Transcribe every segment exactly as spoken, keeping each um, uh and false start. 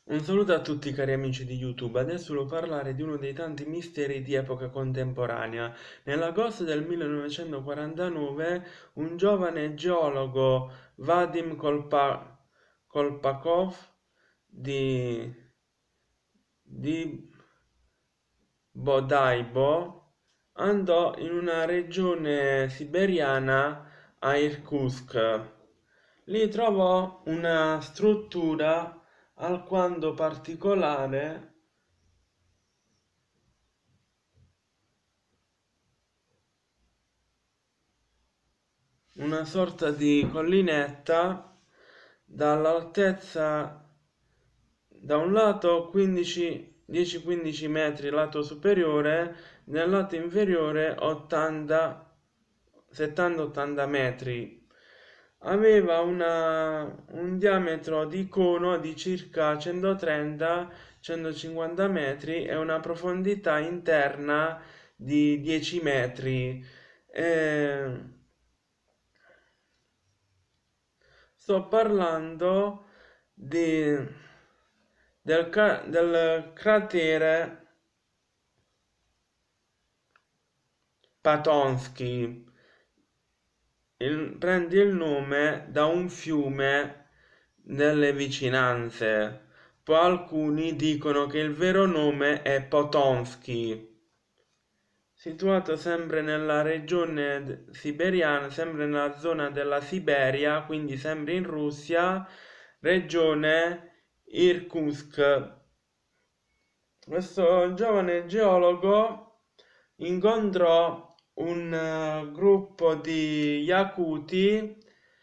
Un saluto a tutti cari amici di YouTube, adesso volevo parlare di uno dei tanti misteri di epoca contemporanea. Nell'agosto del millenovecentoquarantanove un giovane geologo, Vadim Kolpa- Kolpakov di, di Bodaibo, andò in una regione siberiana a Irkutsk. Lì trovò una struttura alquanto particolare, una sorta di collinetta dall'altezza da un lato quindici, dieci quindici metri lato superiore, nel lato inferiore ottanta, settanta ottanta metri. Aveva una, un diametro di cono di circa centotrenta centocinquanta metri e una profondità interna di dieci metri. Eh, sto parlando di, del, ca- del cratere Patonsky. Il- prende il nome da un fiume nelle vicinanze. Poi alcuni dicono che il vero nome è Potonsky. Situato sempre nella regione d- siberiana, sempre nella zona della Siberia, quindi sempre in Russia, regione Irkutsk. Questo giovane geologo incontrò un eh, gruppo di Yakuti,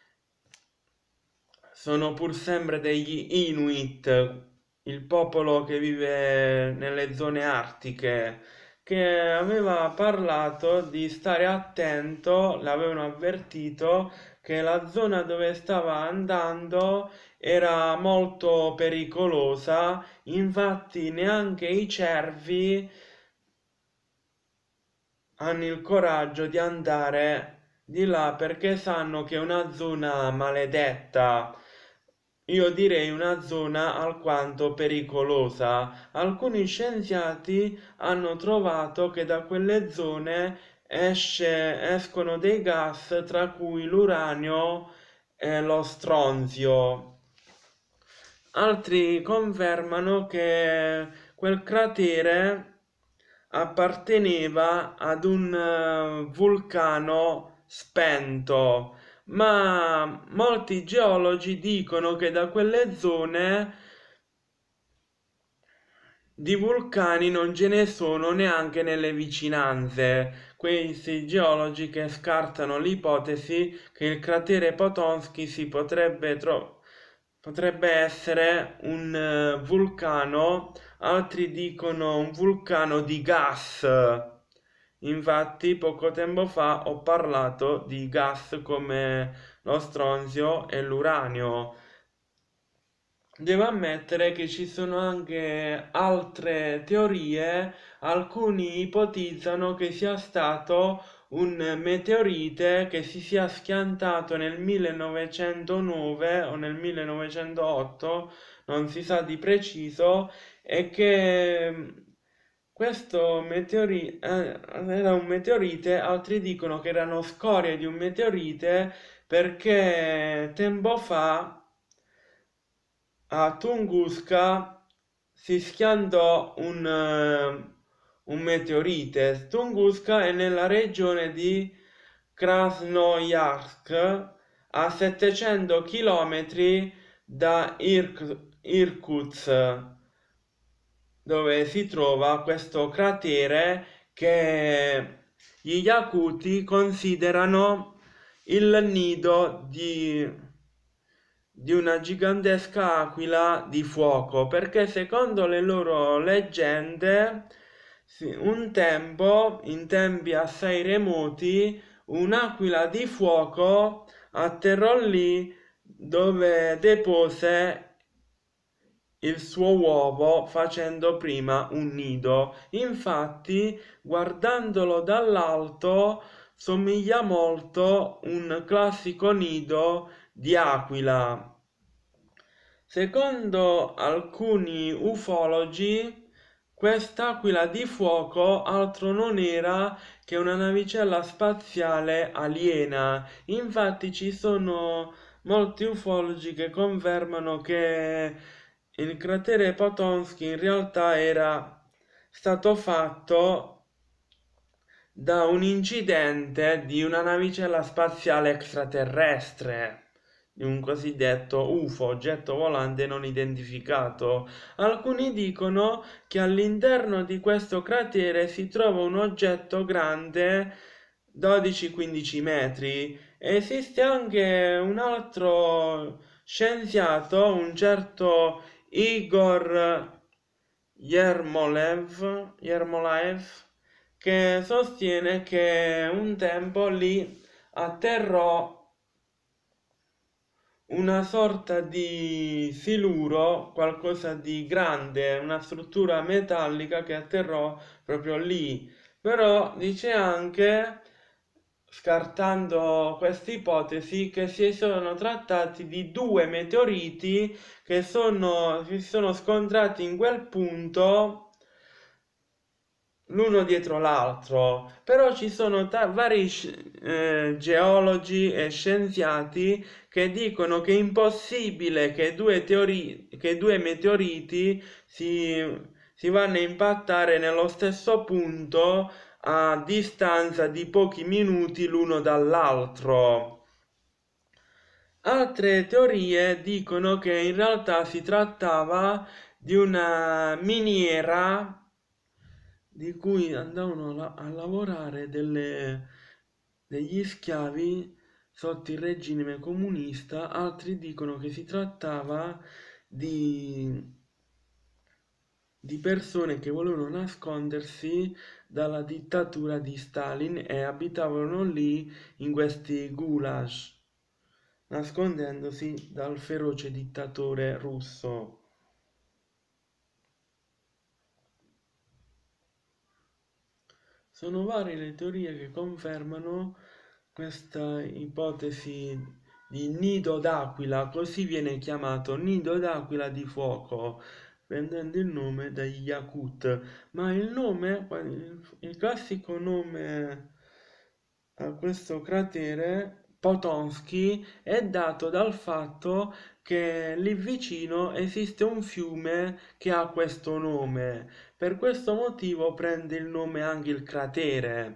sono pur sempre degli Inuit, il popolo che vive nelle zone artiche, che aveva parlato di stare attento, l'avevano avvertito che la zona dove stava andando era molto pericolosa, infatti neanche i cervi hanno il coraggio di andare di là perché sanno che è una zona maledetta. Io direi una zona alquanto pericolosa. Alcuni scienziati hanno trovato che da quelle zone esce, escono dei gas tra cui l'uranio e lo stronzio. Altri confermano che quel cratere apparteneva ad un eh, vulcano spento, ma molti geologi dicono che da quelle zone di vulcani non ce ne sono neanche nelle vicinanze. Questi geologi che scartano l'ipotesi che il cratere Potonsky si potrebbe, tro- potrebbe essere un eh, vulcano, altri dicono un vulcano di gas. Infatti, poco tempo fa ho parlato di gas come lo stronzio e l'uranio. Devo ammettere che ci sono anche altre teorie, alcuni ipotizzano che sia stato un meteorite che si sia schiantato nel millenovecentonove o nel millenovecentootto, non si sa di preciso, e che mm, questo meteorite era un meteorite, altri dicono che erano scorie di un meteorite perché tempo fa a Tunguska si schiantò un, eh, un meteorite. Tunguska è nella regione di Krasnoyarsk, a settecento chilometri da Irk- Irkutsk, dove si trova questo cratere che gli Yakuti considerano il nido di, di una gigantesca aquila di fuoco, perché secondo le loro leggende, sì, un tempo, in tempi assai remoti, un'aquila di fuoco atterrò lì dove depose il suo uovo facendo prima un nido. Infatti, guardandolo dall'alto, somiglia molto un classico nido di aquila. Secondo alcuni ufologi, quest'aquila di fuoco altro non era che una navicella spaziale aliena. Infatti ci sono molti ufologi che confermano che il cratere Potonsky in realtà era stato fatto da un incidente di una navicella spaziale extraterrestre, di un cosiddetto U F O, oggetto volante non identificato. Alcuni dicono che all'interno di questo cratere si trova un oggetto grande dodici quindici metri. Esiste anche un altro scienziato, un certo Igor Yermolev, Yermolaev, che sostiene che un tempo lì atterrò una sorta di siluro, qualcosa di grande, una struttura metallica che atterrò proprio lì. Però dice anche, scartando questa ipotesi, che si sono trattati di due meteoriti che sono, si sono scontrati in quel punto l'uno dietro l'altro. Però ci sono ta- vari eh, geologi e scienziati che dicono che è impossibile che due, teori- che due meteoriti si, si vanno a impattare nello stesso punto a distanza di pochi minuti l'uno dall'altro. Altre teorie dicono che in realtà si trattava di una miniera di cui andavano la- a lavorare delle- degli schiavi sotto il regime comunista. Altri dicono che si trattava di, di persone che volevano nascondersi dalla dittatura di Stalin e abitavano lì in questi gulag, nascondendosi dal feroce dittatore russo. Sono varie le teorie che confermano questa ipotesi di nido d'aquila, così viene chiamato nido d'aquila di fuoco, prendendo il nome dagli Yakut. Ma il nome, il classico nome a questo cratere Potonsky è dato dal fatto che lì vicino esiste un fiume che ha questo nome. Per questo motivo prende il nome anche il cratere.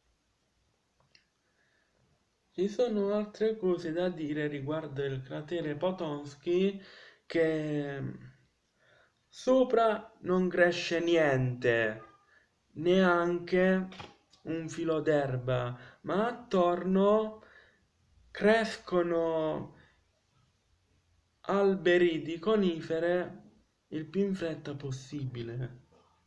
Ci sono altre cose da dire riguardo il cratere Potonsky, che sopra non cresce niente, neanche un filo d'erba, ma attorno crescono alberi di conifere il più in fretta possibile.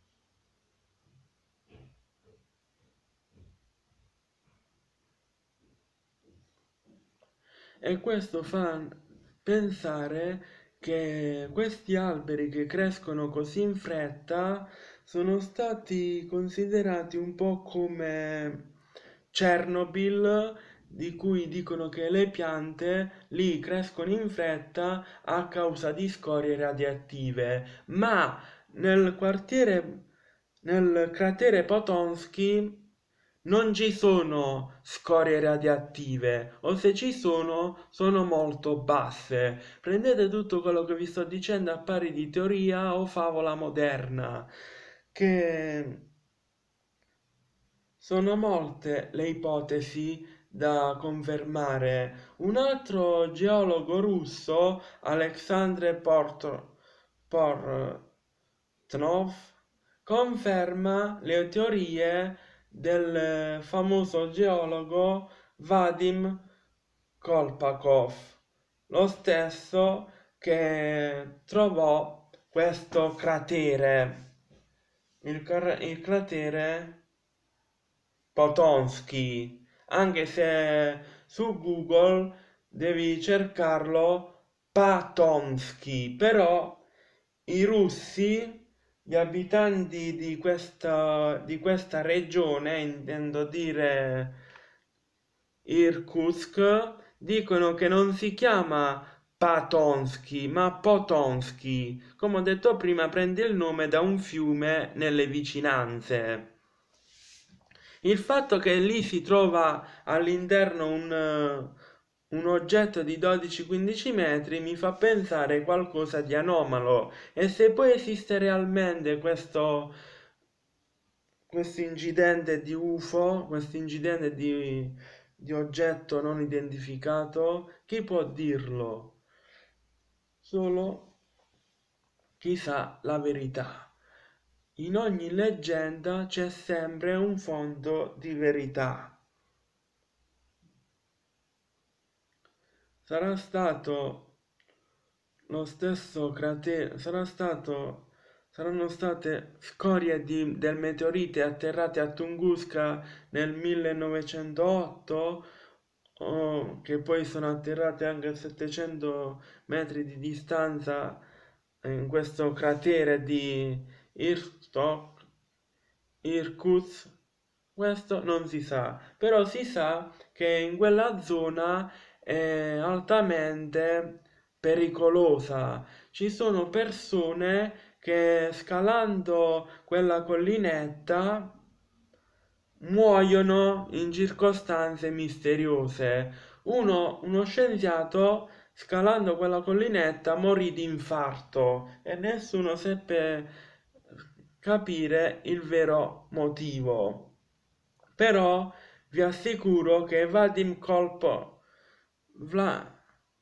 E questo fa pensare che questi alberi che crescono così in fretta sono stati considerati un po' come Chernobyl, di cui dicono che le piante lì crescono in fretta a causa di scorie radioattive, ma nel quartiere, nel cratere Potonsky non ci sono scorie radioattive, o se ci sono, sono molto basse. Prendete tutto quello che vi sto dicendo a pari di teoria o favola moderna, che sono molte le ipotesi da confermare. Un altro geologo russo, Alexandre Portro- Portnov, conferma le teorie del famoso geologo Vadim Kolpakov, lo stesso che trovò questo cratere, il, car- il cratere Potonsky, anche se su Google devi cercarlo Patonsky, però i russi, gli abitanti di questa, di questa regione, intendo dire Irkutsk, dicono che non si chiama Patonsky, ma Potonsky. Come ho detto prima, prende il nome da un fiume nelle vicinanze. Il fatto che lì si trova all'interno un, un oggetto di dodici quindici metri mi fa pensare qualcosa di anomalo, e se poi esiste realmente questo questo incidente di U F O, questo incidente di, di oggetto non identificato, chi può dirlo? Solo chi sa la verità. In ogni leggenda c'è sempre un fondo di verità. Sarà stato lo stesso cratere, sarà stato, saranno state scorie di, del meteorite atterrate a Tunguska nel millenovecentootto, o che poi sono atterrate anche a settecento metri di distanza in questo cratere di Irkutsk, Irkutsk. Questo non si sa, però si sa che in quella zona è altamente pericolosa. Ci sono persone che scalando quella collinetta muoiono in circostanze misteriose. Uno, uno scienziato scalando quella collinetta morì di infarto e nessuno seppe capire il vero motivo. Però vi assicuro che Vadim Kolpo, Vla,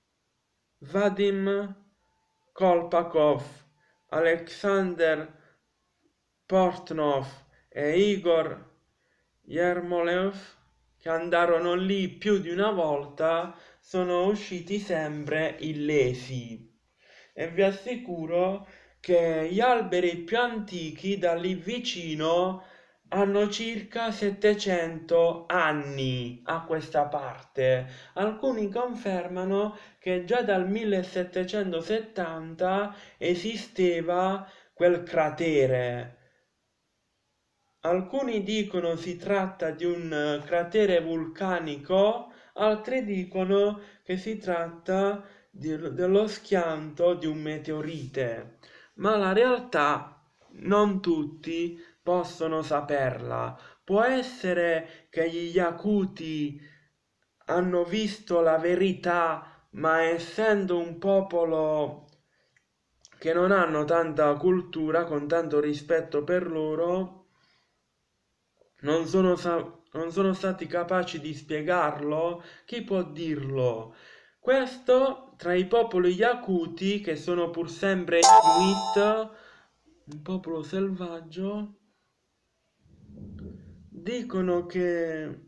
Vadim Kolpakov, Alexander Portnov e Igor Yermolev, che andarono lì più di una volta, sono usciti sempre illesi. E vi assicuro che gli alberi più antichi da lì vicino hanno circa settecento anni a questa parte. Alcuni confermano che già dal millesettecentosettanta esisteva quel cratere. Alcuni dicono si tratta di un cratere vulcanico, altri dicono che si tratta di, dello schianto di un meteorite, ma la realtà non tutti possono saperla. Può essere che gli Yakuti hanno visto la verità, ma essendo un popolo che non hanno tanta cultura, con tanto rispetto per loro, non sono, non sono stati capaci di spiegarlo? Chi può dirlo? Questo tra i popoli Yakuti, che sono pur sempre Inuit, un popolo selvaggio, dicono che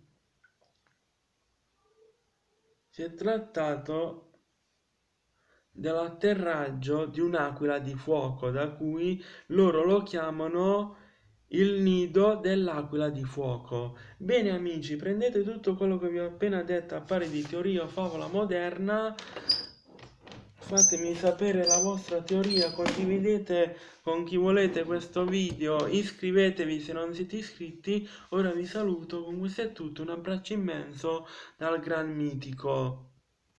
si è trattato dell'atterraggio di un'aquila di fuoco, da cui loro lo chiamano il nido dell'aquila di fuoco. Bene amici, prendete tutto quello che vi ho appena detto a pari di teoria o favola moderna, fatemi sapere la vostra teoria, condividete con chi volete questo video, iscrivetevi se non siete iscritti. Ora vi saluto, con questo è tutto, un abbraccio immenso dal Gran Mitico.